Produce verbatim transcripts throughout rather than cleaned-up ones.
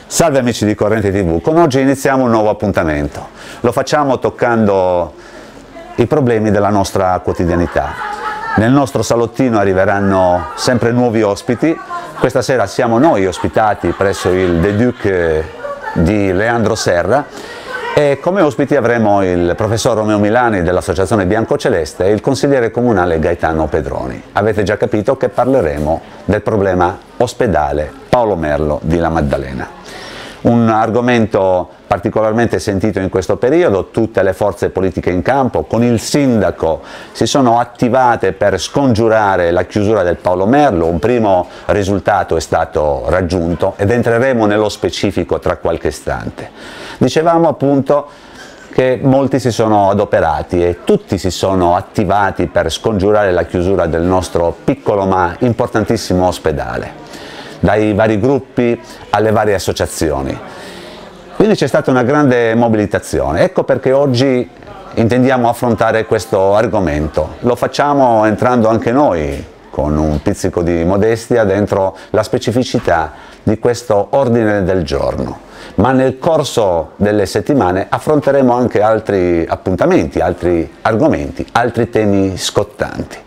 Salve amici di Corrente tivù, con oggi iniziamo un nuovo appuntamento. Lo facciamo toccando i problemi della nostra quotidianità. Nel nostro salottino arriveranno sempre nuovi ospiti. Questa sera siamo noi ospitati presso il The Duc di Leandro Serra e come ospiti avremo il professor Romeo Milani dell'Associazione Biancoceleste e il consigliere comunale Gaetano Pedroni. Avete già capito che parleremo del problema ospedale Paolo Merlo di La Maddalena. Un argomento particolarmente sentito in questo periodo, tutte le forze politiche in campo con il sindaco si sono attivate per scongiurare la chiusura del Paolo Merlo. Un primo risultato è stato raggiunto ed entreremo nello specifico tra qualche istante. Dicevamo appunto che molti si sono adoperati e tutti si sono attivati per scongiurare la chiusura del nostro piccolo ma importantissimo ospedale, dai vari gruppi alle varie associazioni. Quindi c'è stata una grande mobilitazione, ecco perché oggi intendiamo affrontare questo argomento. Lo facciamo entrando anche noi con un pizzico di modestia dentro la specificità di questo ordine del giorno, ma nel corso delle settimane affronteremo anche altri appuntamenti, altri argomenti, altri temi scottanti.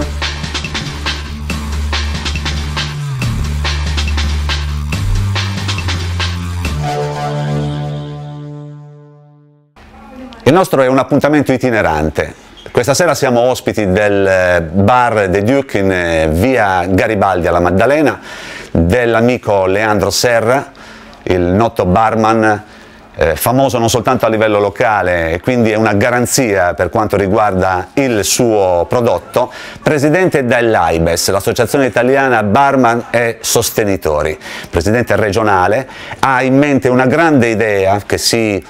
Il nostro è un appuntamento itinerante. Questa sera siamo ospiti del bar The Duc in via Garibaldi alla Maddalena, dell'amico Leandro Serra, il noto barman, eh, famoso non soltanto a livello locale e quindi è una garanzia per quanto riguarda il suo prodotto, presidente dell'AIBES, l'Associazione Italiana Barman e Sostenitori, presidente regionale, ha in mente una grande idea che si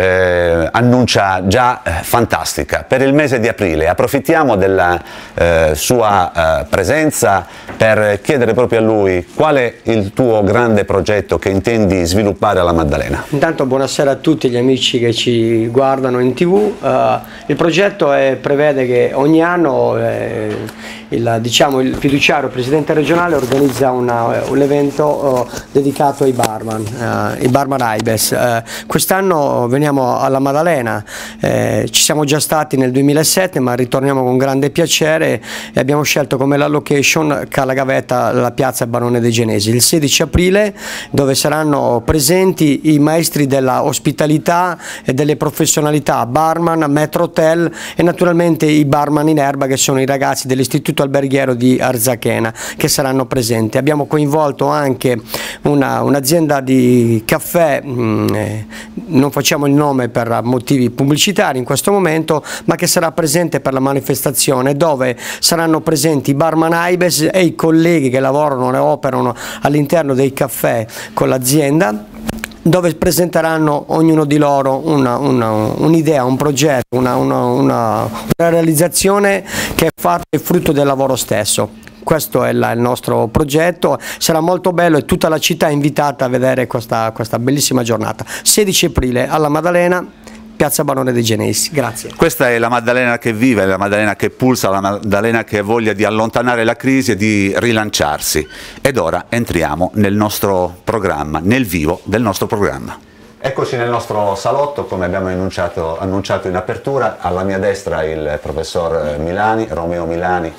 Eh, annuncia già eh, fantastica per il mese di aprile. Approfittiamo della eh, sua eh, presenza per chiedere proprio a lui qual è il tuo grande progetto che intendi sviluppare alla Maddalena. Intanto buonasera a tutti gli amici che ci guardano in tv. Uh, il progetto è, prevede che ogni anno eh, il, diciamo, il fiduciario presidente regionale organizza una, un evento uh, dedicato ai barman, uh, i barman AIBES. Uh, quest'anno veniamo alla Maddalena, eh, ci siamo già stati nel duemilasette ma ritorniamo con grande piacere e abbiamo scelto come la location Cala Gavetta, la piazza Barone dei Genesi, il sedici aprile, dove saranno presenti i maestri della ospitalità e delle professionalità, barman, metro hotel e naturalmente i barman in erba che sono i ragazzi dell'istituto alberghiero di Arzachena che saranno presenti. Abbiamo coinvolto anche un'azienda un di caffè, mh, eh, non facciamo il nome per motivi pubblicitari in questo momento, ma che sarà presente per la manifestazione, dove saranno presenti i barman AIBES e i colleghi che lavorano e operano all'interno dei caffè con l'azienda, dove presenteranno ognuno di loro un'idea, una, un un progetto, una, una, una, una realizzazione che è fatta e frutto del lavoro stesso. Questo è la, il nostro progetto, sarà molto bello e tutta la città è invitata a vedere questa, questa bellissima giornata. sedici aprile alla Maddalena, piazza Barone dei Genesi. Grazie. Questa è la Maddalena che vive, la Maddalena che pulsa, la Maddalena che ha voglia di allontanare la crisi e di rilanciarsi. Ed ora entriamo nel nostro programma, nel vivo del nostro programma. Eccoci nel nostro salotto, come abbiamo annunciato, annunciato in apertura. Alla mia destra il professor Milani, Romeo Milani,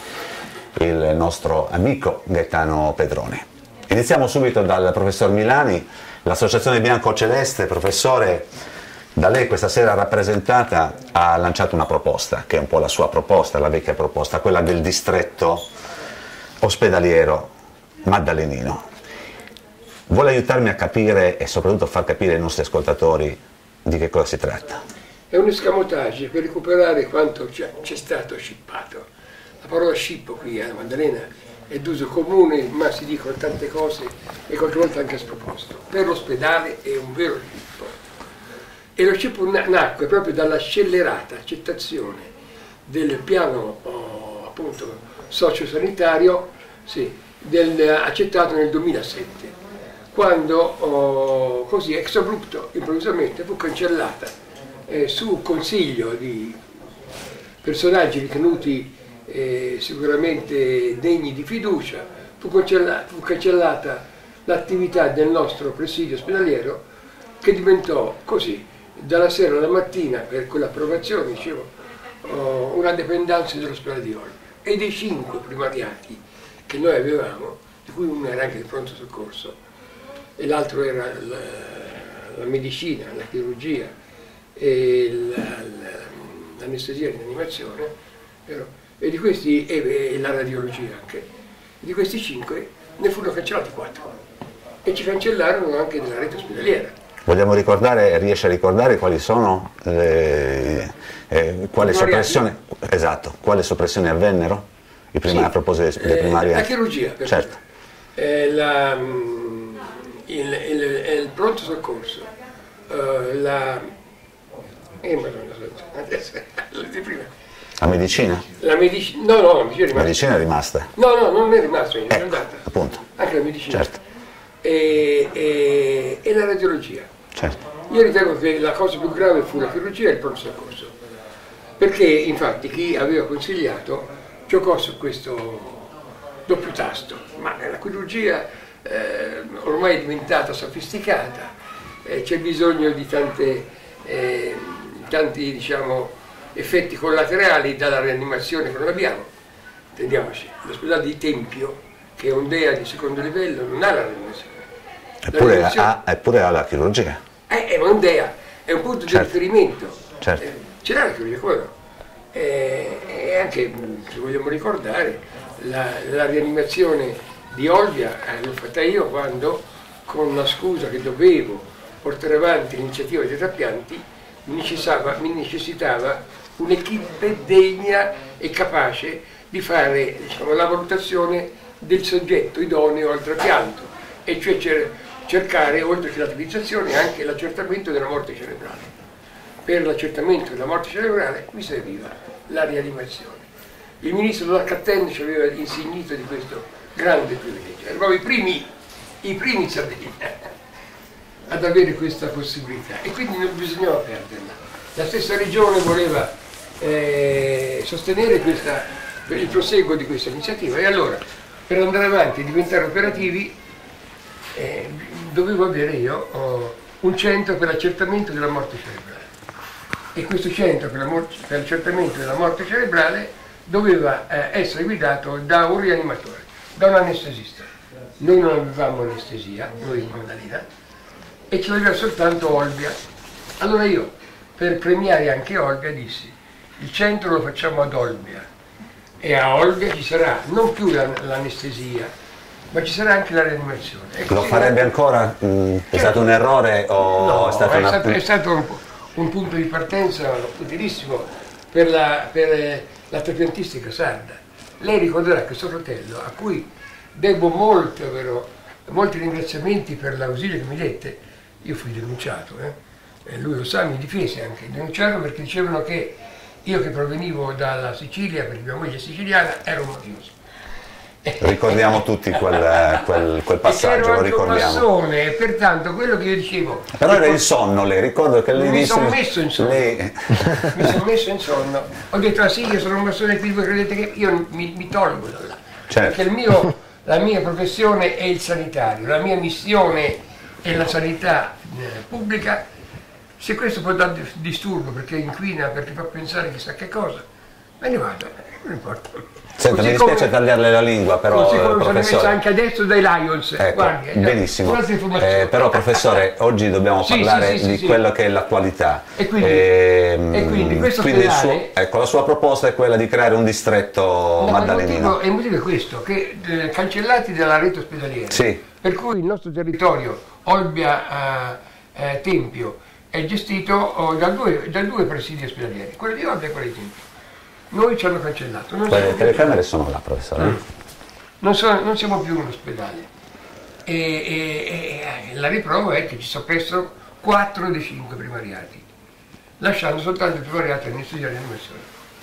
il nostro amico Gaetano Pedroni. Iniziamo subito dal professor Milani, l'Associazione Biancoceleste. Professore, da lei questa sera rappresentata ha lanciato una proposta, che è un po' la sua proposta, la vecchia proposta, quella del distretto ospedaliero maddalenino. Vuole aiutarmi a capire e soprattutto far capire ai nostri ascoltatori di che cosa si tratta? È un escamotage per recuperare quanto c'è stato scippato. La parola scippo qui a Maddalena è d'uso comune, ma si dicono tante cose e qualche volta anche a sproposito. Per l'ospedale è un vero scippo. E lo scippo nacque proprio dalla scellerata accettazione del piano oh, appunto sociosanitario, sì, del, accettato nel duemilasette, quando oh, così ex abrupto improvvisamente fu cancellata eh, su consiglio di personaggi ritenuti eh, sicuramente degni di fiducia, fu cancellata, fu cancellata l'attività del nostro presidio ospedaliero, che diventò così, dalla sera alla mattina, per quell'approvazione, dicevo, oh, una dipendenza dell'ospedale di Olbia. E dei cinque primariati che noi avevamo, di cui uno era anche il pronto soccorso, e l'altro era la, la medicina, la chirurgia e l'anestesia e l'animazione, e di questi, e, e la radiologia anche, di questi cinque ne furono cancellati quattro e ci cancellarono anche della rete ospedaliera. Vogliamo ricordare, riesce a ricordare quali sono le, eh, quale soppressione, esatto, quale soppressioni avvennero? I prima, sì, a proposito dei primari? Eh, la chirurgia, per certo. Eh, la, il, il, il pronto soccorso, uh, la, eh, madonna, adesso, di prima. La medicina? La medicina, no, no, la medicina è rimasta. La medicina è rimasta? No, no, non è rimasta, è ecco, andata. Appunto. Anche la medicina. Certo. E, e, e la radiologia. Certo. Io ritengo che la cosa più grave fu la chirurgia e il pronto soccorso. Perché infatti chi aveva consigliato giocò su questo doppio tasto. Ma la chirurgia eh, ormai è diventata sofisticata, eh, c'è bisogno di tante, eh, tanti, diciamo, effetti collaterali dalla rianimazione che non abbiamo. Intendiamoci, l'ospedale di Tempio, che è un D E A di secondo livello, non ha la rianimazione. La eppure, rianimazione... ha, eppure ha la chirurgia. Eh, è un D E A, è un punto certo. di riferimento. Certo. Eh, ce l'ha la chirurgia, come no? Eh, e anche, se vogliamo ricordare, la, la rianimazione di Olbia eh, l'ho fatta io quando, con la scusa che dovevo portare avanti l'iniziativa dei trapianti, mi necessitava, mi necessitava un'equipe degna e capace di fare, diciamo, la valutazione del soggetto idoneo al trapianto, e cioè cer cercare, oltre che l'utilizzazione, anche l'accertamento della morte cerebrale. Per l'accertamento della morte cerebrale mi serviva la rianimazione. Il ministro Donat-Cattin ci aveva insignito di questo grande privilegio. Eravamo i primi, i primi in Sardegna ad avere questa possibilità, e quindi non bisognava perderla. La stessa regione voleva eh, sostenere questa, il proseguo di questa iniziativa, e allora, per andare avanti e diventare operativi, eh, dovevo avere io oh, un centro per l'accertamento della morte cerebrale. E questo centro per l'accertamento della morte cerebrale doveva eh, essere guidato da un rianimatore, da un anestesista. Noi non avevamo anestesia, noi in Maddalena, e ce l'aveva soltanto Olbia. Allora io, per premiare anche Olbia, dissi: il centro lo facciamo ad Olbia, e a Olbia ci sarà non più l'anestesia, ma ci sarà anche la rianimazione. E lo farebbe ancora? Mm, è certo. Stato un errore o no, è stato, è una... stato, è stato un, un punto di partenza utilissimo per la, per la trapiantistica sarda. Lei ricorderà che suo fratello, a cui devo molto, vero, molti ringraziamenti per l'ausilio che mi dette, io fui denunciato, eh? E lui lo sa, mi difese anche, denunciarono perché dicevano che io, che provenivo dalla Sicilia, perché mia moglie è siciliana, ero un mafioso. Ricordiamo tutti quel, quel, quel passaggio, lo ricordiamo. Massone, e pertanto quello che io dicevo... Però era in sonno, lei, ricordo che lei mi disse... sono messo in sonno, lei... mi sono messo in sonno, ho detto: ah sì, io sono un massone, qui voi credete che io mi, mi tolgo da là, certo. Perché il mio, la mia professione è il sanitario, la mia missione è la sanità eh, pubblica. Se questo può dare disturbo perché inquina, perché fa pensare chissà che cosa, me ne vado, non importa. Senta, mi dispiace come, tagliarle la lingua, però così come professore... sono messo anche adesso dai Lions, ecco, guardi, benissimo, eh, però professore, oggi dobbiamo sì, parlare sì, sì, di sì, quello sì. che è la qualità. E quindi, e, e quindi, questo quindi ospedale, il suo, ecco, la sua proposta è quella di creare un distretto no, maddalenino. Il motivo è questo, che eh, cancellati dalla rete ospedaliera, sì. Per cui il nostro territorio, Olbia eh, eh, Tempio, è gestito oh, da, due, da due presidi ospedalieri, quello di Olbia e quello di Tempio. Noi ci hanno cancellato. Non le telecamere sono là, professore. Mm. Non, so, non siamo più un ospedale. E, e, e la riprova è che ci soppressero quattro dei cinque primariati, lasciando soltanto il primariato all'inizio della rianimazione.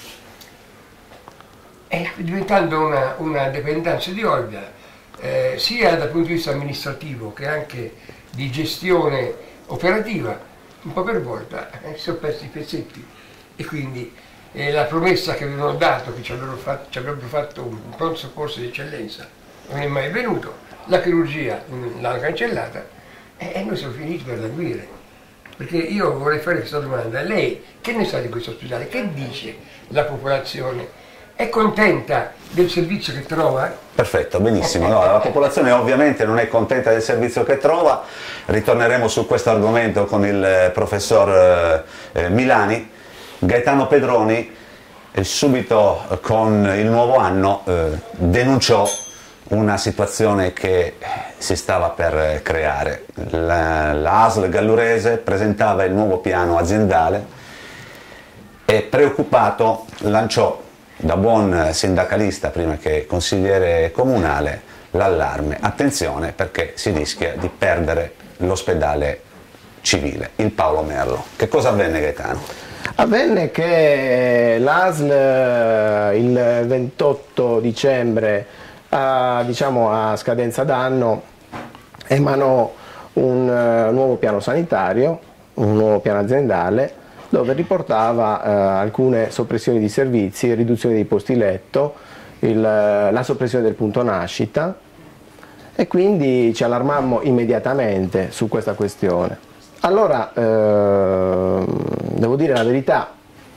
E diventando una, una dipendenza di Olbia, eh, sia dal punto di vista amministrativo che anche di gestione operativa, un po' per volta eh, si sono persi i pezzetti, e quindi e la promessa che avevano dato, che ci avrebbero fatto, ci avrebbero fatto un pronto soccorso di eccellenza, non è mai venuto, la chirurgia l'hanno cancellata e noi siamo finiti per languire. Perché io vorrei fare questa domanda: lei che ne sa di questo ospedale? Che dice la popolazione? È contenta del servizio che trova? Perfetto, benissimo. No, la popolazione ovviamente non è contenta del servizio che trova. Ritorneremo su questo argomento con il professor eh, Milani. Gaetano Pedroni eh, subito con il nuovo anno eh, denunciò una situazione che si stava per creare. La, la A S L Gallurese presentava il nuovo piano aziendale e, preoccupato, lanciò, da buon sindacalista prima che consigliere comunale, l'allarme: attenzione perché si rischia di perdere l'ospedale civile, il Paolo Merlo. Che cosa avvenne, Gaetano? Avvenne che l'A S L il ventotto dicembre, a, diciamo a scadenza d'anno, emanò un uh, nuovo piano sanitario, un nuovo piano aziendale, dove riportava uh, alcune soppressioni di servizi, riduzione dei posti letto, il, la soppressione del punto nascita, e quindi ci allarmammo immediatamente su questa questione. Allora, uh, devo dire la verità,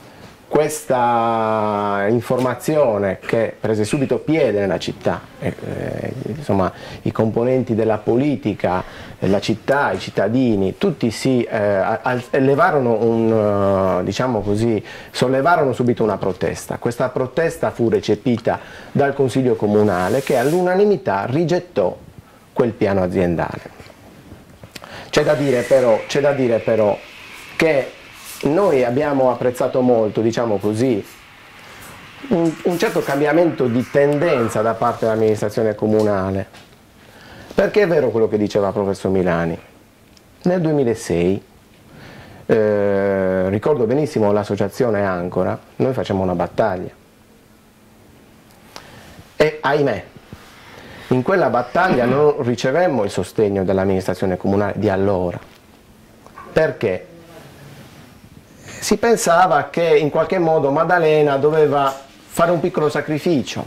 questa informazione che prese subito piede nella città, eh, eh, insomma i componenti della politica, la città, i cittadini, tutti si eh, elevarono un, uh, diciamo così, sollevarono subito una protesta. Questa protesta fu recepita dal Consiglio Comunale, che all'unanimità rigettò quel piano aziendale. C'è da dire però, c'è da dire però che noi abbiamo apprezzato molto, diciamo così, un, un certo cambiamento di tendenza da parte dell'amministrazione comunale, perché è vero quello che diceva il professor Milani. Nel duemilasei, eh, ricordo benissimo l'associazione Ancora, noi facciamo una battaglia e ahimè in quella battaglia non ricevemmo il sostegno dell'amministrazione comunale di allora. Perché? Si pensava che in qualche modo Maddalena doveva fare un piccolo sacrificio,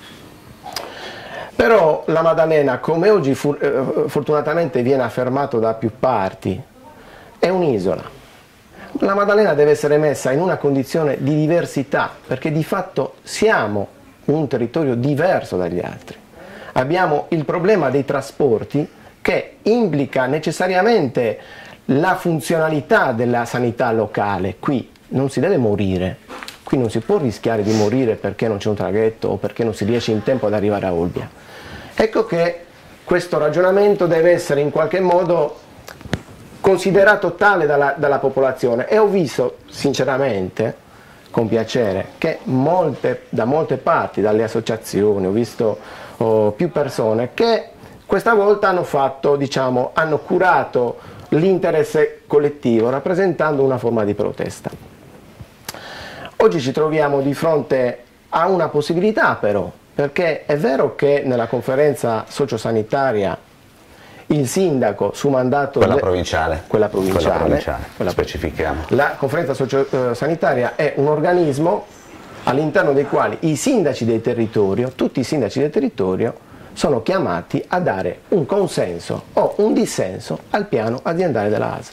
però la Maddalena, come oggi fu, eh, fortunatamente viene affermato da più parti, è un'isola. La Maddalena deve essere messa in una condizione di diversità, perché di fatto siamo un territorio diverso dagli altri. Abbiamo il problema dei trasporti, che implica necessariamente la funzionalità della sanità locale. Qui non si deve morire, qui non si può rischiare di morire perché non c'è un traghetto o perché non si riesce in tempo ad arrivare a Olbia. Ecco che questo ragionamento deve essere in qualche modo considerato tale dalla, dalla popolazione, e ho visto sinceramente, con piacere, che molte, da molte parti, dalle associazioni, ho visto oh, più persone che questa volta hanno fatto, diciamo, hanno curato l'interesse collettivo, rappresentando una forma di protesta. Oggi ci troviamo di fronte a una possibilità però, perché è vero che nella conferenza sociosanitaria il sindaco su mandato... Quella provinciale. Quella provinciale. Quella provinciale, quella specifichiamo. La conferenza sociosanitaria è un organismo all'interno dei quali i sindaci del territorio, tutti i sindaci del territorio, sono chiamati a dare un consenso o un dissenso al piano aziendale della A S L.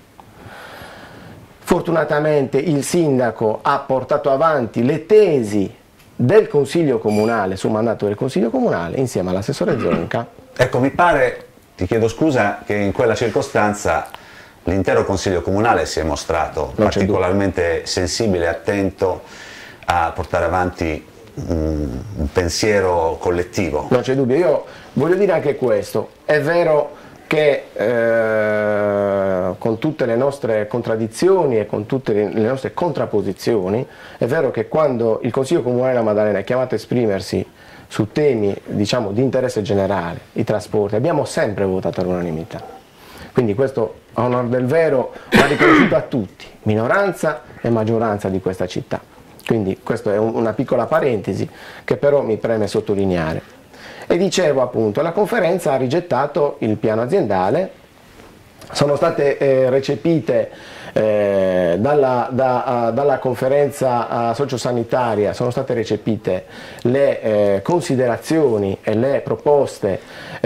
Fortunatamente il sindaco ha portato avanti le tesi del Consiglio Comunale, su mandato del Consiglio Comunale, insieme all'assessore Zonca. Ecco, mi pare, ti chiedo scusa, che in quella circostanza l'intero Consiglio Comunale si è mostrato Non particolarmente sensibile e attento a portare avanti un, un pensiero collettivo. Non c'è dubbio, io voglio dire anche questo, è vero che eh, con tutte le nostre contraddizioni e con tutte le, le nostre contrapposizioni, è vero che quando il Consiglio Comunale della Maddalena è chiamato a esprimersi su temi, diciamo, di interesse generale, i trasporti, abbiamo sempre votato all'unanimità. Quindi questo, a onor del vero, va riconosciuto a tutti, minoranza e maggioranza di questa città. Quindi questa è un, una piccola parentesi che però mi preme sottolineare. E dicevo appunto, la conferenza ha rigettato il piano aziendale, sono state eh, recepite eh, dalla, da, uh, dalla conferenza uh, sociosanitaria sono state recepite le eh, considerazioni e le proposte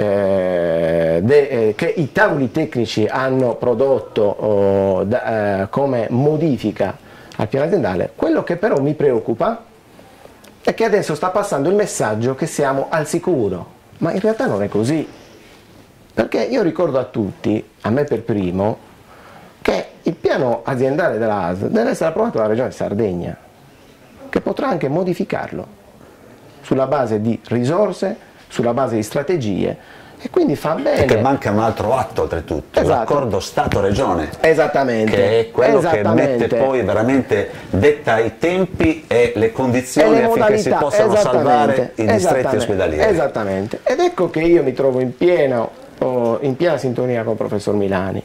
eh, de, eh, che i tavoli tecnici hanno prodotto oh, da, eh, come modifica al piano aziendale. Quello che però mi preoccupa è che adesso sta passando il messaggio che siamo al sicuro, ma in realtà non è così, perché io ricordo a tutti, a me per primo, che il piano aziendale della A S L deve essere approvato dalla Regione Sardegna, che potrà anche modificarlo sulla base di risorse, sulla base di strategie. E quindi fa bene. Perché manca un altro atto oltretutto, esatto. l'accordo Stato-Regione. Esattamente. Che è quello Esattamente. che mette poi veramente, detta i tempi e le condizioni e le affinché si possano salvare i distretti ospedalieri. Esattamente. Ed ecco che io mi trovo in, pieno, oh, in piena sintonia con il professor Milani.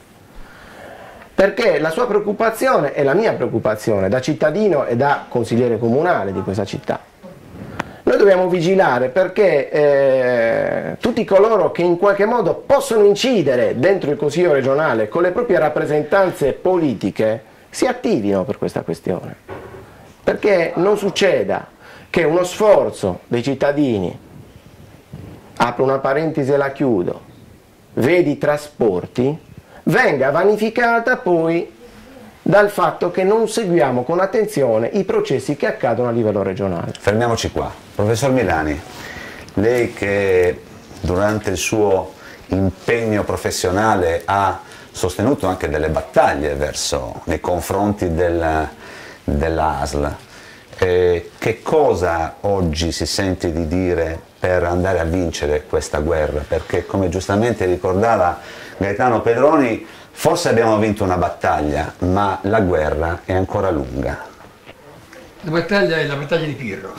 Perché la sua preoccupazione è la mia preoccupazione da cittadino e da consigliere comunale di questa città. Noi dobbiamo vigilare perché eh, tutti coloro che in qualche modo possono incidere dentro il Consiglio regionale con le proprie rappresentanze politiche si attivino per questa questione. Perché non succeda che uno sforzo dei cittadini, apro una parentesi e la chiudo, vedi trasporti, venga vanificata poi dal fatto che non seguiamo con attenzione i processi che accadono a livello regionale. Fermiamoci qua. Professor Milani, lei che durante il suo impegno professionale ha sostenuto anche delle battaglie verso, nei confronti del, dell'A S L, eh, che cosa oggi si sente di dire per andare a vincere questa guerra? Perché, come giustamente ricordava Gaetano Pedroni, forse abbiamo vinto una battaglia, ma la guerra è ancora lunga. La battaglia è la battaglia di Pirro.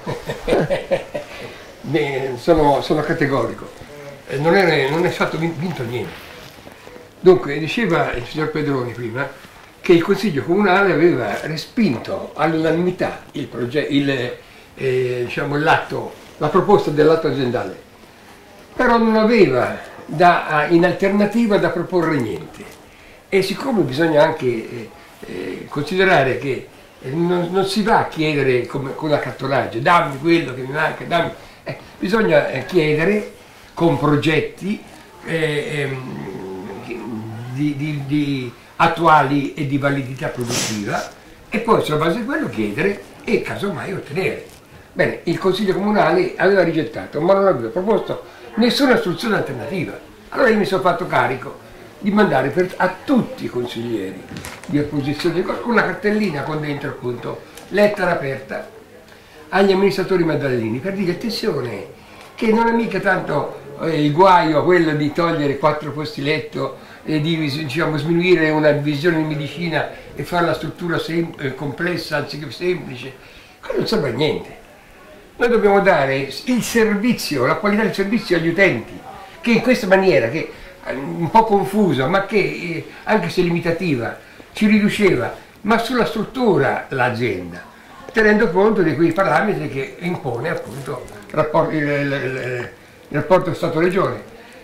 Beh, sono, sono categorico. Non è, non è stato vinto niente. Dunque, diceva il signor Pedroni prima che il Consiglio Comunale aveva respinto all'unanimità il il, eh, diciamo, l'atto, la proposta dell'atto aziendale, però non aveva da, in alternativa da proporre niente. E siccome bisogna anche eh, eh, considerare che non, non si va a chiedere come, con l'accattonaggio, dammi quello che mi manca, dammi, eh, bisogna chiedere con progetti eh, ehm, di, di, di attuali e di validità produttiva e poi sulla base di quello chiedere e casomai ottenere. Bene, il Consiglio Comunale aveva rigettato, ma non aveva proposto nessuna soluzione alternativa. Allora io mi sono fatto carico di mandare per, a tutti i consiglieri di opposizione una cartellina con dentro appunto lettera aperta agli amministratori maddaleni per dire attenzione che non è mica tanto eh, il guaio quello di togliere quattro posti letto e di diciamo, sminuire una divisione di medicina e fare la struttura eh, complessa anziché semplice, quello non serve a niente. Noi dobbiamo dare il servizio, la qualità del servizio agli utenti, che in questa maniera, che un po' confusa, ma che eh, anche se limitativa, ci riduceva, ma sulla struttura l'azienda, tenendo conto di quei parametri che impone appunto il rapporto, il, il, il, il rapporto Stato-Regione.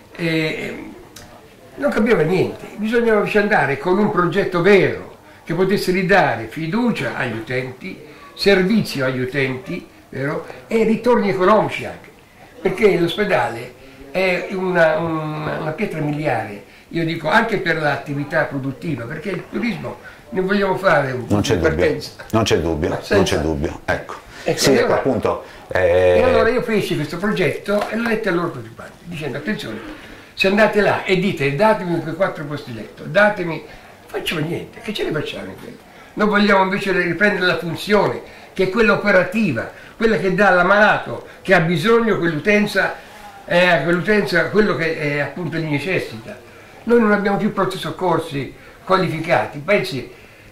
E non capiva niente, bisognava invece andare con un progetto vero che potesse ridare fiducia agli utenti, servizio agli utenti, vero? E ritorni economici anche, perché l'ospedale è una, una, una pietra miliare, io dico anche per l'attività produttiva, perché il turismo ne vogliamo fare un non c'è dubbio, non c'è dubbio, non c'è dubbio, ecco. ecco sì, ecco, appunto. Eh... E allora io feci questo progetto e l'ho letto a loro partecipanti, dicendo attenzione, se andate là e dite datemi quei quattro posti letto, datemi, non facciamo niente, che ce ne facciamo in quello? Noi vogliamo invece riprendere la funzione, che è quella operativa, quella che dà all'ammalato che ha bisogno quell'utenza, eh, quell'utenza quello che eh, appunto gli necessita. Noi non abbiamo più pronti soccorsi qualificati, pensi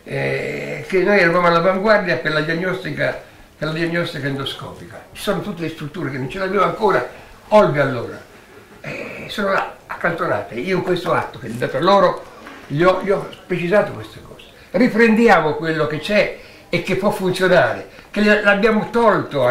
eh, che noi eravamo all'avanguardia per la diagnostica, per la diagnostica endoscopica, ci sono tutte le strutture che non ce l'abbiamo ancora, oltre allora, eh, sono là, accantonate. Io in questo atto che ho dato a loro gli ho, gli ho precisato queste cose. Riprendiamo quello che c'è e che può funzionare, che l'abbiamo tolto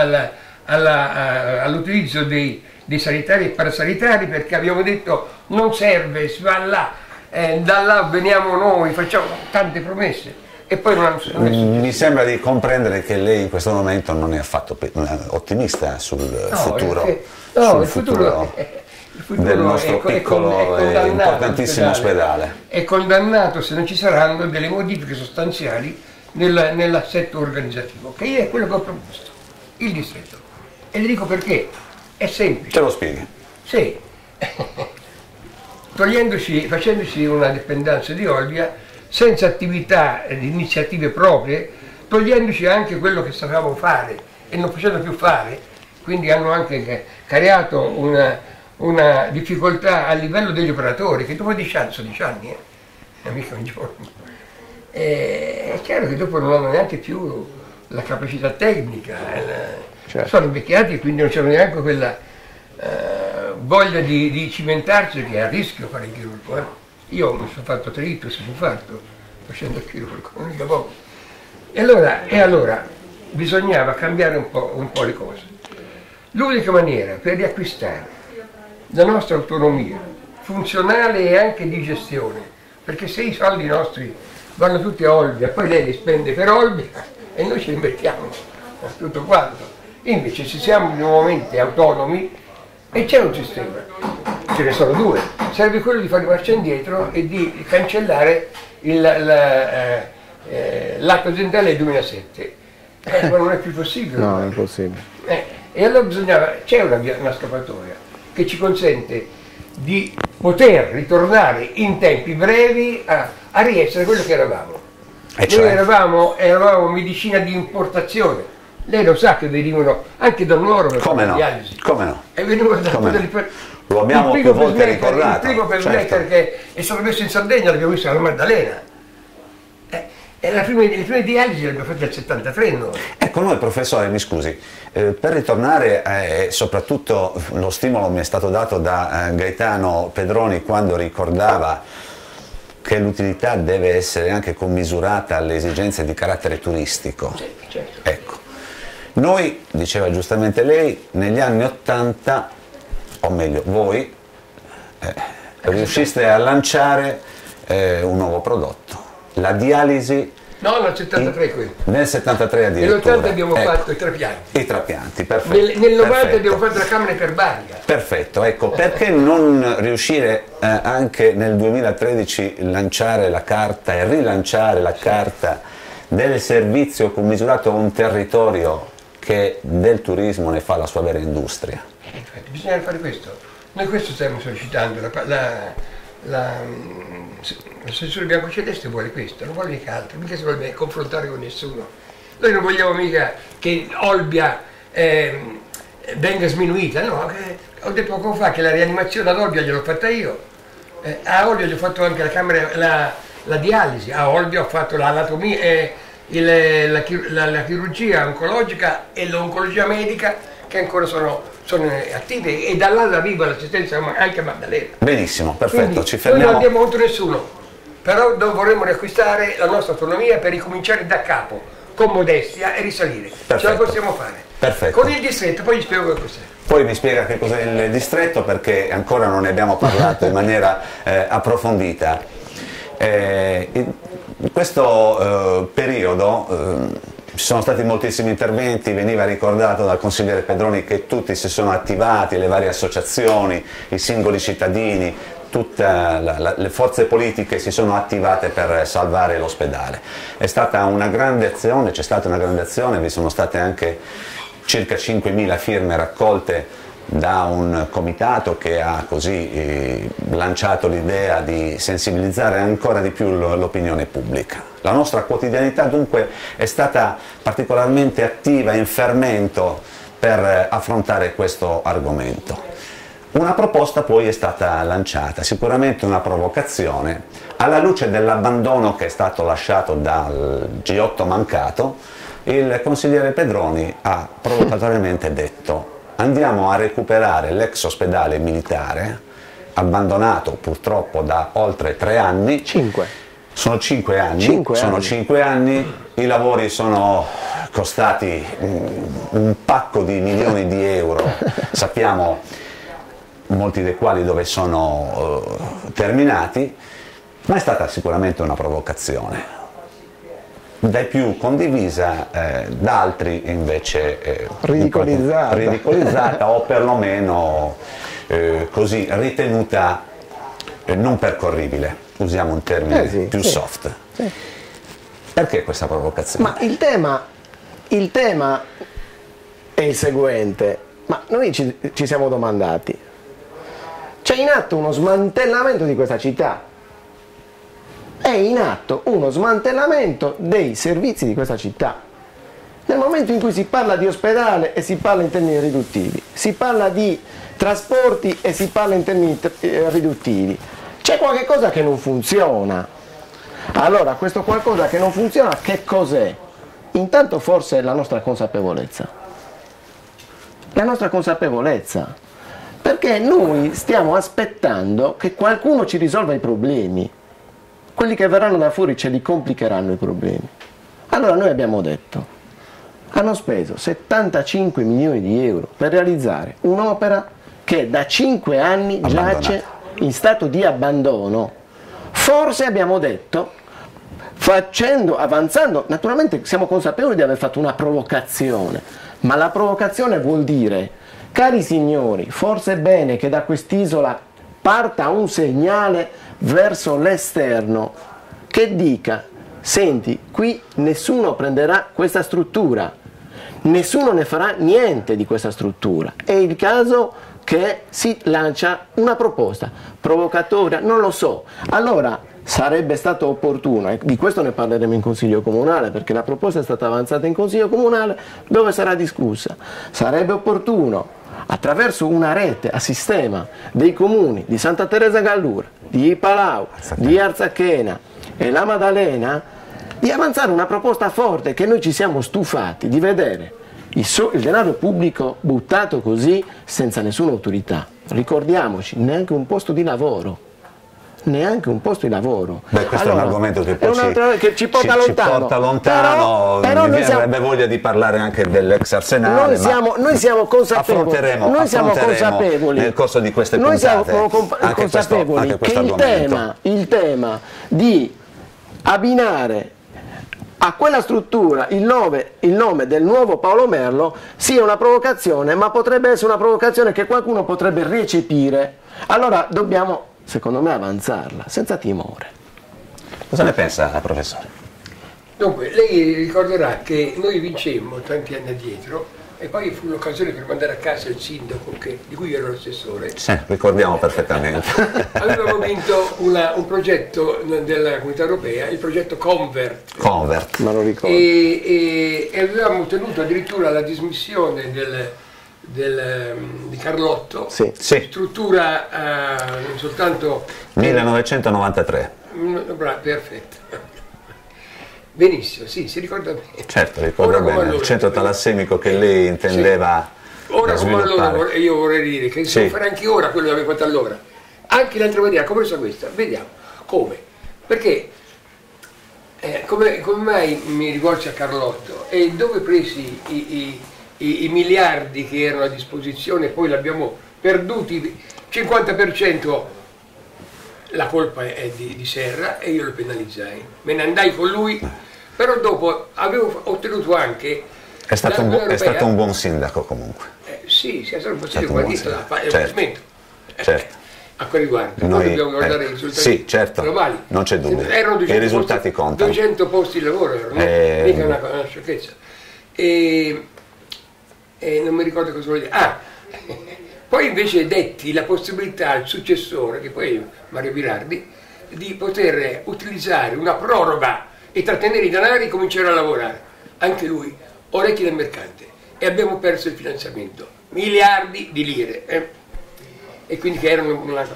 all'utilizzo dei, dei sanitari e parasanitari perché abbiamo detto non serve, si va là, eh, da là veniamo noi, facciamo tante promesse e poi non hanno successo. Mi sembra di comprendere che lei in questo momento non è affatto ottimista sul no, futuro, perché, no, sul il futuro, futuro è, il futuro del nostro è, piccolo è e importantissimo ospedale. ospedale. È condannato se non ci saranno delle modifiche sostanziali nel, nell'assetto organizzativo, che è quello che ho proposto, il distretto. E le dico perché, è semplice. Ce lo spieghi? Sì, togliendoci, facendoci una dipendenza di Olbia, senza attività ed iniziative proprie, togliendoci anche quello che sapevamo fare e non facendo più fare, quindi hanno anche creato una, una difficoltà a livello degli operatori, che dopo dieci anni, sono dieci anni, eh, mica un giorno, e è chiaro che dopo non hanno neanche più la capacità tecnica, la, certo. Sono invecchiati e quindi non c'è neanche quella eh, voglia di, di cimentarsi, che è a rischio fare il chirurgo. Eh. Io mi sono fatto tre ictus infarto facendo il chirurgo, non mica poco. E allora, e allora bisognava cambiare un po', un po' le cose. L'unica maniera per riacquistare la nostra autonomia funzionale e anche di gestione, perché se i soldi nostri vanno tutti a Olbia, poi lei li spende per Olbia e noi ci invertiamo tutto quanto. Invece se siamo nuovamente autonomi e c'è un sistema, ce ne sono due, serve quello di fare marcia indietro e di cancellare l'atto eh, eh, aziendale del duemilasette, eh, ma non è più possibile. No, non è possibile. Eh, e allora bisognava, c'è una, una scappatoia che ci consente di poter ritornare in tempi brevi a, a riessere quello che eravamo. E cioè? Noi eravamo, eravamo medicina di importazione. Lei lo sa che venivano anche da loro per come fare no? dialisi. Come no? E venivano da Come tutte no? le per... Lo abbiamo più volte ricordato. Il primo per certo. che è stato messo in Sardegna, l'abbiamo visto alla Maddalena. Eh, e la prima, le prime dialisi le abbiamo fatte nel settantatré noi. Ecco, noi professore, mi scusi, eh, per ritornare, e eh, soprattutto lo stimolo mi è stato dato da eh, Gaetano Pedroni quando ricordava che l'utilità deve essere anche commisurata alle esigenze di carattere turistico. Sì, certo. Ecco. Noi, diceva giustamente lei, negli anni Ottanta, o meglio voi, eh, riusciste a lanciare eh, un nuovo prodotto, la dialisi. No, nel settantatré qui. Nel settantatré addirittura. Nell'ottanta abbiamo ecco, fatto i trapianti. I trapianti, perfetto. Nel, nel novanta perfetto. abbiamo fatto la camera iperbarica. Perfetto, ecco, perché non riuscire eh, anche nel duemilatredici lanciare la carta e rilanciare la carta del servizio commisurato a un territorio che del turismo ne fa la sua vera industria? Infatti, bisogna fare questo. Noi questo stiamo sollecitando. La, la, la, l'assessore Biancoceleste vuole questo, non vuole mica altro, mica si vuole confrontare con nessuno. Noi non vogliamo mica che Olbia eh, venga sminuita, no? Che, ho detto poco fa che la rianimazione ad Olbia gliel'ho fatta io. Eh, a Olbia gli ho fatto anche la camera, la, la dialisi, a Olbia ho fatto l'anatomia. Eh, Il, la, la, la chirurgia oncologica e l'oncologia medica che ancora sono, sono attive, e dall'altra arriva l'assistenza anche a Maddalena. Benissimo, perfetto, Quindi, ci fermiamo. noi non abbiamo avuto nessuno, però vorremmo riacquistare la nostra autonomia per ricominciare da capo, con modestia, e risalire. Perfetto. Ce la possiamo fare. Perfetto. Con il distretto, poi gli spiego che cos'è. Poi mi spiega che cos'è il distretto, perché ancora non ne abbiamo parlato in maniera eh, approfondita. Eh, in questo eh, periodo eh, ci sono stati moltissimi interventi, veniva ricordato dal consigliere Pedroni che tutti si sono attivati, le varie associazioni, i singoli cittadini, tutte la, la, le forze politiche si sono attivate per salvare l'ospedale. È stata una grande azione, c'è stata una grande azione, vi sono state anche circa cinquemila firme raccolte da un comitato che ha così eh, lanciato l'idea di sensibilizzare ancora di più l'opinione pubblica. La nostra quotidianità dunque è stata particolarmente attiva, in fermento per affrontare questo argomento. Una proposta poi è stata lanciata, sicuramente una provocazione, alla luce dell'abbandono che è stato lasciato dal G otto mancato. Il consigliere Pedroni ha provocatoriamente detto: andiamo a recuperare l'ex ospedale militare, abbandonato purtroppo da oltre tre anni. Cinque. Sono cinque anni. Cinque sono anni. cinque anni. I lavori sono costati un pacco di milioni di euro. Sappiamo molti dei quali dove sono uh, terminati. Ma è stata sicuramente una provocazione, dai più condivisa, eh, da altri invece eh, ridicolizzata. ridicolizzata o perlomeno eh, così ritenuta eh, non percorribile, usiamo un termine eh sì, più sì, soft. Sì. Perché questa provocazione? Ma il tema, il tema è il seguente, ma noi ci, ci siamo domandati, c'è in atto uno smantellamento di questa città, è in atto uno smantellamento dei servizi di questa città. Nel momento in cui si parla di ospedale e si parla in termini riduttivi, si parla di trasporti e si parla in termini riduttivi, c'è qualche cosa che non funziona. Allora, questo qualcosa che non funziona, che cos'è? Intanto forse è la nostra consapevolezza. La nostra consapevolezza. Perché noi stiamo aspettando che qualcuno ci risolva i problemi. Quelli che verranno da fuori ce li complicheranno i problemi. Allora noi abbiamo detto, hanno speso settantacinque milioni di euro per realizzare un'opera che da cinque anni giace in stato di abbandono. Forse abbiamo detto, facendo, avanzando, naturalmente siamo consapevoli di aver fatto una provocazione, ma la provocazione vuol dire, cari signori, forse è bene che da quest'isola parta un segnale verso l'esterno che dica, senti, qui nessuno prenderà questa struttura, nessuno ne farà niente di questa struttura, è il caso che si lancia una proposta provocatoria, non lo so. Allora sarebbe stato opportuno, e di questo ne parleremo in Consiglio Comunale, perché la proposta è stata avanzata in Consiglio Comunale dove sarà discussa, sarebbe opportuno attraverso una rete a sistema dei comuni di Santa Teresa Gallura, di Palau, di Arzachena e la Maddalena, di avanzare una proposta forte che noi ci siamo stufati di vedere il, so il denaro pubblico buttato così senza nessuna autorità. Ricordiamoci, neanche un posto di lavoro. Neanche un posto di lavoro. Beh, questo allora, è un argomento che poi ci, che ci porta ci, lontano. Ci porta lontano. Però, però mi siamo, avrebbe voglia di parlare anche dell'ex Arsenale. Noi siamo, noi siamo consapevoli. Affronteremo, noi siamo affronteremo consapevoli nel corso di queste noi puntate. Noi siamo anche consapevoli questo, che il tema, il tema di abbinare a quella struttura il nome, il nome del nuovo Paolo Merlo sia una provocazione, ma potrebbe essere una provocazione che qualcuno potrebbe recepire. Allora dobbiamo, secondo me, avanzarla senza timore. Cosa ne pensa, professore? Dunque, lei ricorderà che noi vincemmo tanti anni addietro e poi fu l'occasione per mandare a casa il sindaco che, di cui ero l'assessore. Sì, ricordiamo perfettamente. Avevamo vinto una, un progetto della Comunità Europea, il progetto Convert. Convert, me lo ricordo. E, e, e avevamo ottenuto addirittura la dismissione del, del, di Carlotto, sì, sì. Struttura uh, non soltanto... millenovecentonovantatré. Bravo, perfetto. Benissimo, sì, si ricorda bene. Certo, ricordo bene, allora, il centro talassemico che lei intendeva sì. Ora come allora, io vorrei dire che si sì. può fare anche ora quello che avevo fatto allora. Anche l'altra maniera, come sa questa? Vediamo. Come? Perché, eh, come, come mai mi rivolgo a Carlotto? E dove presi i, i, i, i miliardi che erano a disposizione, poi l'abbiamo perduti, cinquanta per cento la colpa è di, di Serra e io lo penalizzai. Me ne andai con lui. Però dopo avevo ottenuto anche... È stato, un, è stato un buon sindaco comunque. Eh, sì, è stato un buon sindaco, ma detto, è certo. un certo. A quel riguardo, noi dobbiamo guardare eh, i risultati sì, certo, globali. Non c'è dubbio, Erano i risultati posti, contano. duecento posti di lavoro, erano, eh, mica una, una sciocchezza. E, e non mi ricordo cosa volevo dire. Ah, poi invece detti la possibilità al successore, che poi è Mario Bilardi, di poter utilizzare una proroga e trattenere i denari e cominciare a lavorare. Anche lui, orecchi del mercante. E abbiamo perso il finanziamento. Miliardi di lire. Eh? E quindi che erano una...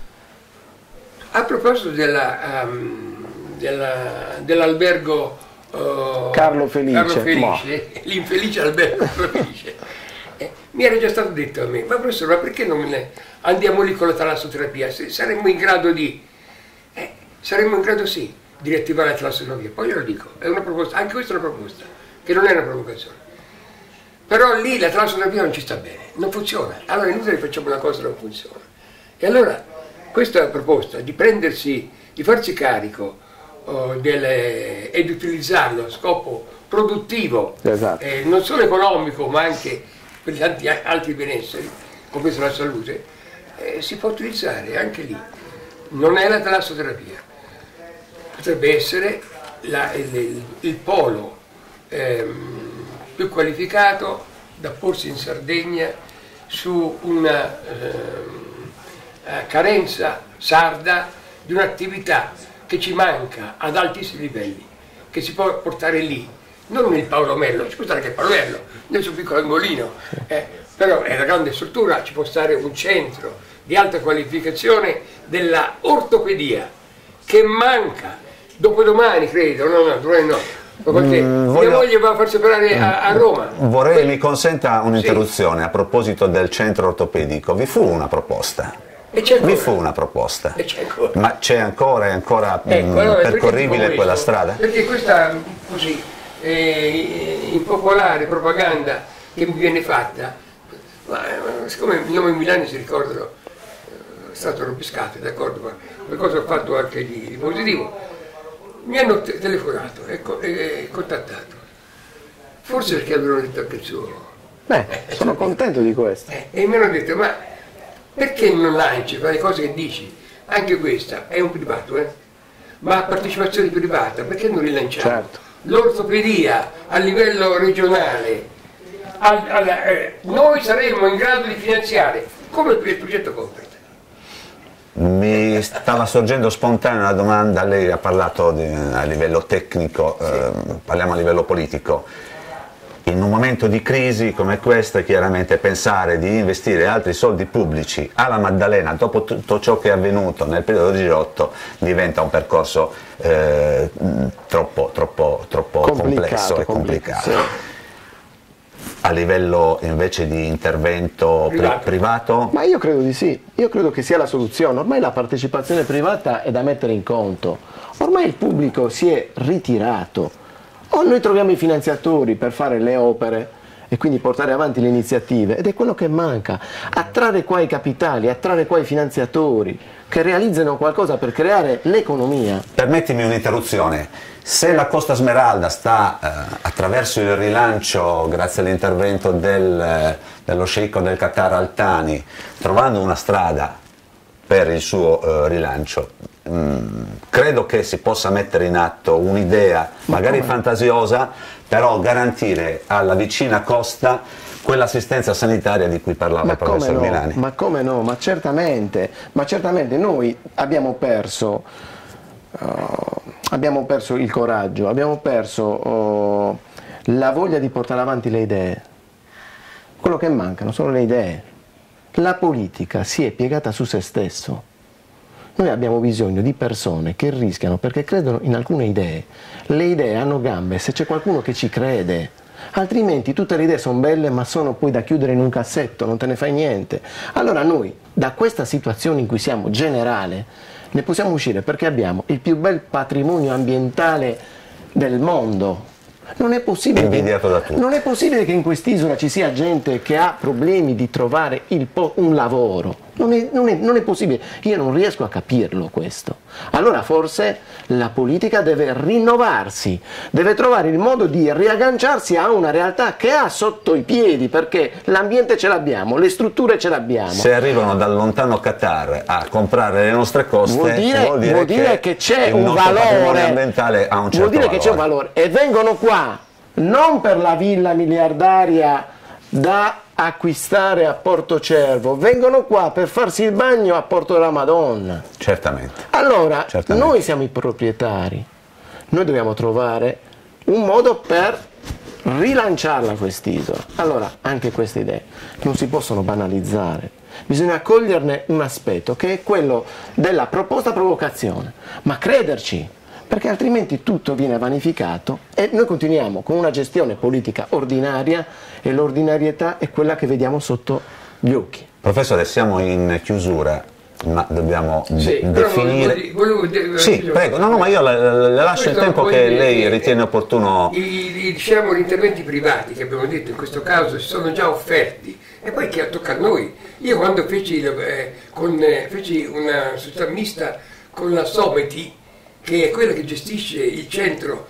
A proposito della, um, della, dell'albergo uh, Carlo Felice, Carlo Felice l'infelice albergo Carlo Felice, eh, mi era già stato detto a me, ma professore, ma perché non ne andiamo lì con la talassoterapia? Se saremmo in grado di... Eh, saremmo in grado sì di riattivare la talassoterapia, poi glielo dico, è una proposta, anche questa è una proposta, che non è una provocazione. Però lì la talassoterapia non ci sta bene, non funziona, allora è inutile che facciamo una cosa che non funziona. E allora questa proposta di prendersi di farsi carico oh, delle, e di utilizzarlo a scopo produttivo, esatto. eh, non solo economico ma anche per gli tanti altri benesseri, compreso la salute, eh, si può utilizzare anche lì. Non è la talassoterapia, potrebbe essere la, il, il, il polo ehm, più qualificato da porsi in Sardegna su una eh, carenza sarda di un'attività che ci manca ad altissimi livelli, che si può portare lì, non il Paolo Mello, ci può stare anche il Paolo Mello, nel suo piccolo angolino, eh, però è una grande struttura, ci può stare un centro di alta qualificazione della ortopedia, che manca, dopodomani credo, no, no, domani no, perché mm, voglio... mia moglie va a farsi operare a, a Roma. Vorrei, Quindi... mi consenta un'interruzione, sì. A proposito del centro ortopedico, vi fu una proposta? E c'è vi fu una proposta? E c'è ancora. Ma c'è ancora, è ancora ecco, mh, allora, percorribile quella strada? Perché questa, così, eh, impopolare propaganda che mi viene fatta, ma, siccome il nome Milani si ricordano, è stato rompiscato, d'accordo, ma qualcosa ho fatto anche di, di positivo. Mi hanno te telefonato e, co e contattato, forse perché avevano detto anche il suo. Beh, sono contento di questo. Eh, e mi hanno detto, ma perché non lanci, fai le cose che dici? Anche questa è un privato, eh? Ma a partecipazione privata, perché non rilanciamo? Certo. L'ortopedia a livello regionale, al, al, eh, noi saremmo in grado di finanziare, come il progetto Compet. Mi stava sorgendo spontanea una domanda, lei ha parlato di, a livello tecnico, sì. eh, parliamo a livello politico. In un momento di crisi come questa, chiaramente pensare di investire altri soldi pubblici alla Maddalena, dopo tutto ciò che è avvenuto nel periodo di Girotto, diventa un percorso eh, troppo, troppo, troppo complesso e complicato. Sì. A livello invece di intervento privato. privato? Ma io credo di sì, io credo che sia la soluzione. Ormai la partecipazione privata è da mettere in conto, ormai il pubblico si è ritirato, o noi troviamo i finanziatori per fare le opere e quindi portare avanti le iniziative, ed è quello che manca, attrarre qua i capitali, attrarre qua i finanziatori che realizzano qualcosa per creare l'economia. Permettimi un'interruzione, se la Costa Smeralda sta eh, attraverso il rilancio, grazie all'intervento del, eh, dello sceicco del Qatar Al Thani, trovando una strada per il suo eh, rilancio, mh, credo che si possa mettere in atto un'idea magari fantasiosa, però garantire alla vicina costa quell'assistenza sanitaria di cui parlava ma il professor no, Milani. Ma come no, ma certamente, ma certamente noi abbiamo perso, uh, abbiamo perso il coraggio, abbiamo perso uh, la voglia di portare avanti le idee. Quello che mancano sono le idee. La politica si è piegata su se stesso. Noi abbiamo bisogno di persone che rischiano perché credono in alcune idee. Le idee hanno gambe se c'è qualcuno che ci crede. Altrimenti tutte le idee sono belle ma sono poi da chiudere in un cassetto, non te ne fai niente. Allora noi da questa situazione in cui siamo generale ne possiamo uscire perché abbiamo il più bel patrimonio ambientale del mondo. Non è possibile, invidiato da tutti. Non è possibile che in quest'isola ci sia gente che ha problemi di trovare il po un lavoro. Non è, non, è, non è possibile. Io non riesco a capirlo questo. Allora forse la politica deve rinnovarsi, deve trovare il modo di riagganciarsi a una realtà che ha sotto i piedi, perché l'ambiente ce l'abbiamo, le strutture ce l'abbiamo. Se arrivano dal lontano Qatar a comprare le nostre coste, vuol dire, vuol dire, vuol dire che, che c'è un valore ambientale ha un certo vuol dire valore. Che c'è un valore e vengono qua non per la villa miliardaria da acquistare a Porto Cervo, vengono qua per farsi il bagno a Porto della Madonna. Certamente. Allora, Certamente. Noi siamo i proprietari, noi dobbiamo trovare un modo per rilanciarla quest'isola. Allora, anche queste idee non si possono banalizzare, bisogna coglierne un aspetto che è quello della proposta provocazione, ma crederci, perché altrimenti tutto viene vanificato e noi continuiamo con una gestione politica ordinaria e l'ordinarietà è quella che vediamo sotto gli occhi. Professore, siamo in chiusura, ma dobbiamo sì, de definire... Volevo, volevo, sì, prego, no, no, ma io le, le lascio il tempo che lei dire, ritiene opportuno. I, i, diciamo, gli interventi privati che abbiamo detto in questo caso sono già offerti e poi che tocca a noi. Io quando feci, eh, con, eh, feci una società mista con la Someti, che è quella che gestisce il centro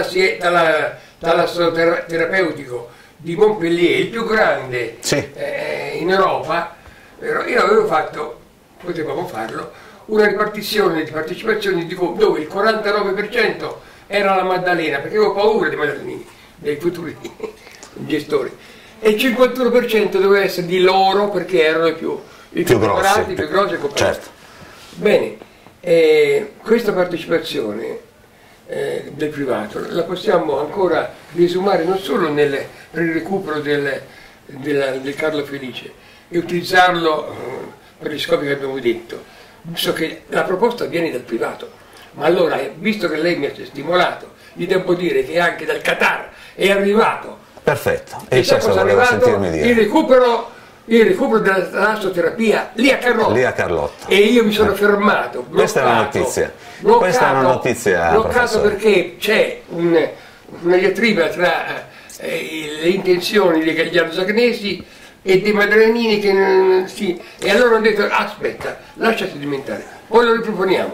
talassoterapeutico di Montpellier, il più grande sì. eh, in Europa, però io avevo fatto, potevamo farlo, una ripartizione di partecipazioni dove il quarantanove per cento era la Maddalena, perché avevo paura dei Maddalenini, dei futuri gestori, e il cinquantuno per cento doveva essere di loro, perché erano i più, i più, più preparati, i più grossi e cooperati. Certo. Bene, eh, questa partecipazione eh, del privato la possiamo ancora riesumare non solo nel, per il recupero del, del, del Carlo Felice e utilizzarlo eh, per gli scopi che abbiamo detto, so che la proposta viene dal privato, ma allora, visto che lei mi ha stimolato, gli devo dire che anche dal Qatar è arrivato. Perfetto, e sa cosa è arrivato? Il recupero, il recupero della talassoterapia lì a Carlotto. Lì a Carlotto. E io mi sono eh. fermato. Bloccato, Questa è una notizia. Bloccato, Questa è una notizia. Bloccato professore. perché c'è un, una diatriba tra eh, le intenzioni dei gagliardo-sagnesi e dei madrenini che sì, e allora hanno detto aspetta, lasciati diventare, poi lo riproponiamo.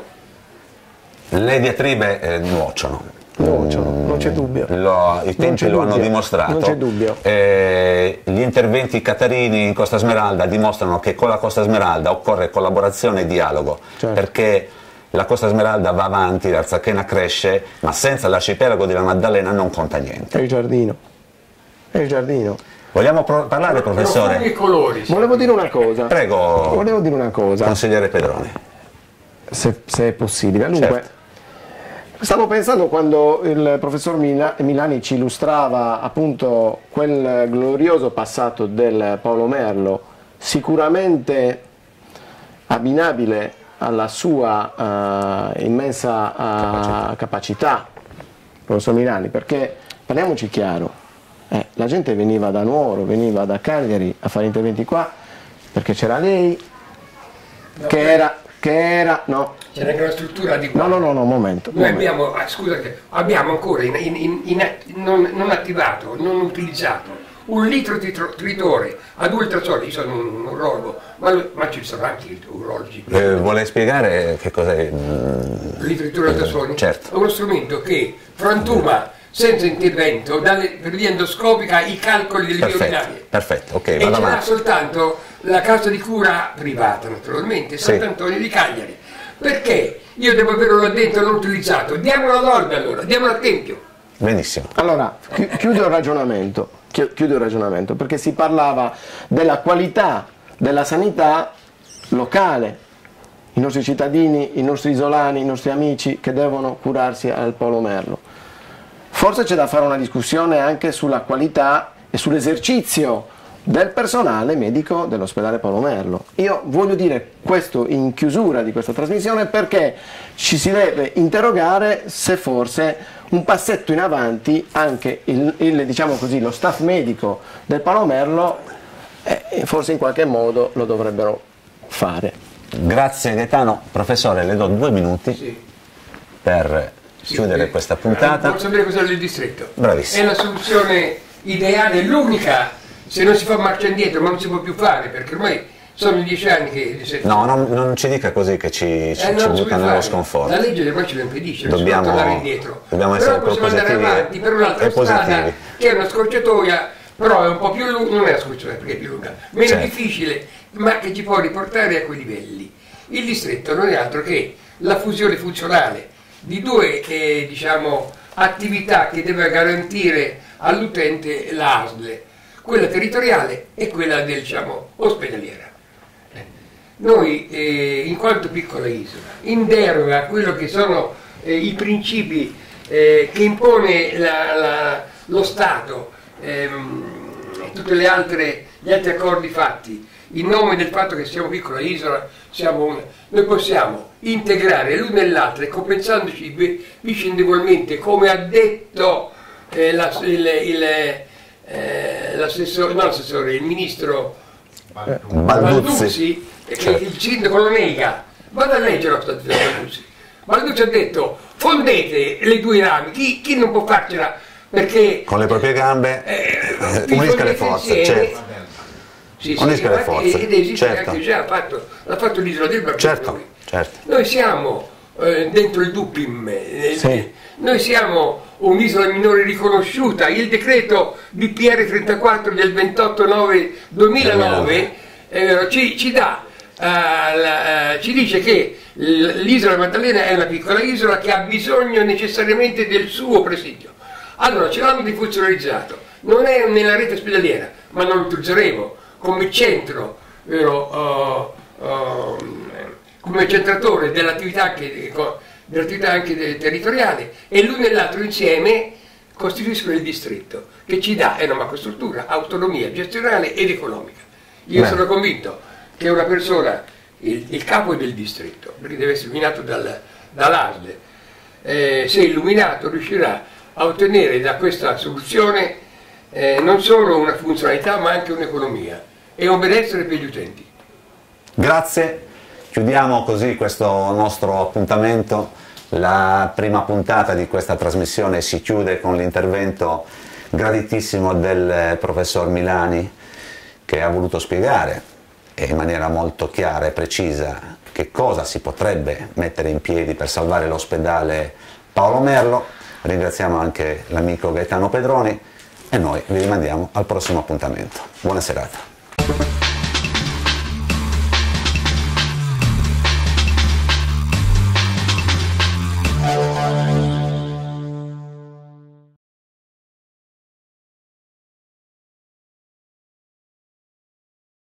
Le diatribe eh, nuociono. Nuocciono, non c'è dubbio. Lo, I tempi lo hanno dimostrato. Non c'è dubbio. Eh, gli interventi catarini in Costa Smeralda dimostrano che con la Costa Smeralda occorre collaborazione e dialogo, certo. Perché la Costa Smeralda va avanti, l'Arzachena cresce, ma senza l'arcipelago della Maddalena non conta niente. È il giardino. È il giardino. Vogliamo pro parlare, professore? E colori, sì. Volevo dire una cosa. Prego. Volevo dire una cosa. Consigliere Pedroni. Se, se è possibile. Dunque, certo. Stavo pensando quando il professor Milani ci illustrava appunto quel glorioso passato del Paolo Merlo, sicuramente abbinabile alla sua uh, immensa uh, capacità. capacità, professor Milani, perché parliamoci chiaro, eh, la gente veniva da Nuoro, veniva da Cagliari a fare interventi qua perché c'era lei no, che era... che era, no. C'era anche una struttura adeguata. No, no, no, no, un momento. Noi momento. abbiamo, ah, scusate, abbiamo ancora in, in, in, in, non, non attivato, non utilizzato un litro di tritore ad ultrasonico, io sono un urologo, ma, ma ci sono anche urologi. Eh, vuole spiegare che cos'è? Il litro di tritore ultrasonico? Certo. È uno strumento che frantuma senza intervento, dalle, per via endoscopica, i calcoli delle vie urinarie. Perfetto, ok. E ce l'ha soltanto la casa di cura privata, naturalmente, Sant'Antonio sì. di Cagliari. Perché io devo averlo là dentro non utilizzato? Diamolo a Lord allora, diamolo al Tempio. Benissimo. Allora, chi chiudo il ragionamento, chiudo il ragionamento, perché si parlava della qualità della sanità locale. I nostri cittadini, i nostri isolani, i nostri amici che devono curarsi al Paolo Merlo. Forse c'è da fare una discussione anche sulla qualità e sull'esercizio del personale medico dell'ospedale Paolo Merlo. Io voglio dire questo in chiusura di questa trasmissione perché ci si deve interrogare se forse un passetto in avanti anche il, il, diciamo così, lo staff medico del Paolo Merlo eh, forse in qualche modo lo dovrebbero fare. Grazie Gaetano. Professore, le do due minuti sì. per sì, chiudere sì. questa puntata. Voglio sapere cos'è il distretto. Bravissimo. È la soluzione ideale, l'unica. Se non si fa marcia indietro, ma non si può più fare, perché ormai sono dieci anni che... No, non, non ci dica così che ci, ci, eh, ci butta nello sconforto. La legge ormai ce lo impedisce, non dobbiamo, si può tornare indietro. Dobbiamo però essere possiamo andare avanti per un'altra strada, che è una scorciatoia, però è un po' più lunga, non è una scorciatoia perché è più lunga, meno certo. difficile, ma che ci può riportare a quei livelli. Il distretto non è altro che la fusione funzionale di due eh, diciamo, attività che deve garantire all'utente l'A S L, quella territoriale e quella del, diciamo, ospedaliera. Noi, eh, in quanto piccola isola, in deroga a quello che sono eh, i principi eh, che impone la, la, lo Stato ehm, e tutti gli altri accordi fatti, in nome del fatto che siamo piccola isola, siamo un, noi possiamo integrare l'una e l'altra e compensandoci vicendevolmente, come ha detto eh, la, il, il Eh, l'assessore, no l'assessore, il ministro eh, Balduzzi, Balduzzi che certo. il sindaco lo nega, vado a leggere cosa ha detto Balduzzi. Balduzzi ha detto fondete le due rami, chi, chi non può farcela perché con le proprie gambe eh, unisca le forze, certo. sì, sì, unisca le forze ed esiste certo. anche già, l'ha fatto, fatto l'isola del Barbero. Certo, certo. Noi siamo eh, dentro il Dupim. Eh, Sì. Noi siamo un'isola minore riconosciuta, il decreto B P R trentaquattro del ventotto nove duemilanove eh, ci, ci dà, eh, la, eh, ci dice che l'isola Maddalena è una piccola isola che ha bisogno necessariamente del suo presidio. Allora ce l'hanno defunzionalizzato, non è nella rete ospedaliera, ma non lo utilizzeremo come centro, vero, uh, uh, come centratore dell'attività anche, dell'attività anche territoriale, e l'uno e l'altro insieme costituiscono il distretto, che ci dà una macrostruttura, autonomia gestionale ed economica. Io Beh. sono convinto che una persona, il, il capo del distretto, perché deve essere illuminato dal, dall'A S L, eh, se illuminato riuscirà a ottenere da questa soluzione eh, non solo una funzionalità ma anche un'economia e un benessere per gli utenti. Grazie, chiudiamo così questo nostro appuntamento. La prima puntata di questa trasmissione si chiude con l'intervento graditissimo del professor Milani, che ha voluto spiegare in maniera molto chiara e precisa che cosa si potrebbe mettere in piedi per salvare l'ospedale Paolo Merlo. Ringraziamo anche l'amico Gaetano Pedroni e noi vi rimandiamo al prossimo appuntamento. Buona serata.